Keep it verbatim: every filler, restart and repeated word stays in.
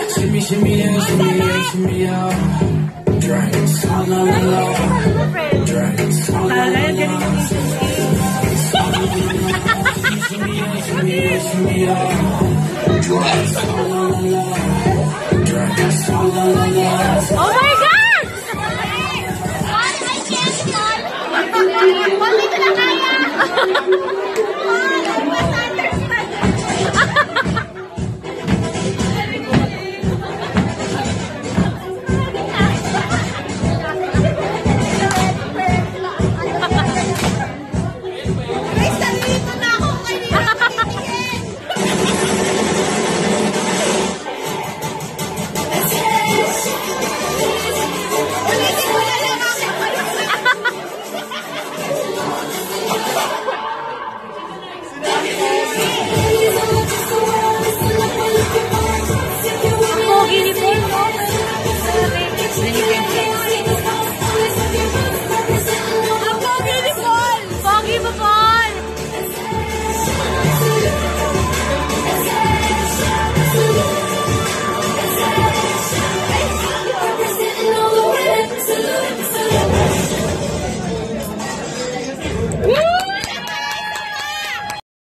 Shimmy, shimmy, yeah, shimmy, yeah, shimmy, yeah. Drinks, la la la. Drinks, la la la. Shimmy, yeah, shimmy, yeah, shimmy, yeah. Drinks, la la la.